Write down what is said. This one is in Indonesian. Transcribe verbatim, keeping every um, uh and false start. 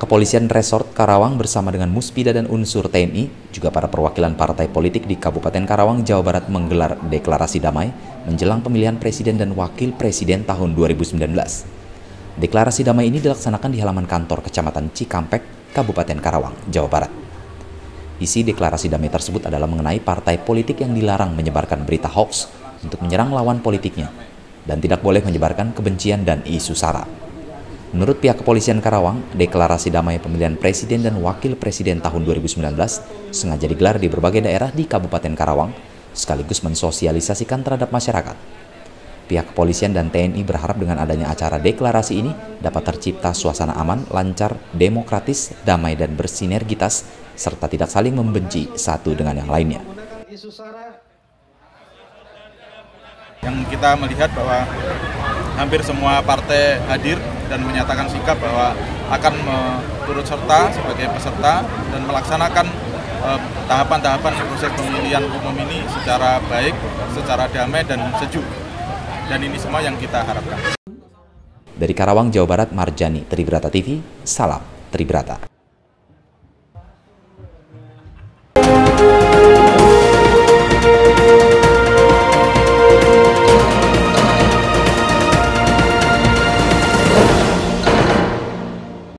Kepolisian Resort Karawang bersama dengan Muspida dan unsur T N I, juga para perwakilan partai politik di Kabupaten Karawang, Jawa Barat menggelar deklarasi damai menjelang pemilihan presiden dan wakil presiden tahun dua ribu sembilan belas. Deklarasi damai ini dilaksanakan di halaman kantor Kecamatan Cikampek, Kabupaten Karawang, Jawa Barat. Isi deklarasi damai tersebut adalah mengenai partai politik yang dilarang menyebarkan berita hoax untuk menyerang lawan politiknya dan tidak boleh menyebarkan kebencian dan isu sara. Menurut pihak kepolisian Karawang, deklarasi damai pemilihan presiden dan wakil presiden tahun dua ribu sembilan belas sengaja digelar di berbagai daerah di Kabupaten Karawang, sekaligus mensosialisasikan terhadap masyarakat. Pihak kepolisian dan T N I berharap dengan adanya acara deklarasi ini dapat tercipta suasana aman, lancar, demokratis, damai dan bersinergitas, serta tidak saling membenci satu dengan yang lainnya. Yang kita melihat bahwa hampir semua partai hadir dan menyatakan sikap bahwa akan turut serta sebagai peserta dan melaksanakan tahapan-tahapan eh, proses pemilihan umum ini secara baik, secara damai dan sejuk. Dan ini semua yang kita harapkan. Dari Karawang, Jawa Barat, Marjani, Tribrata T V, salam Tribrata.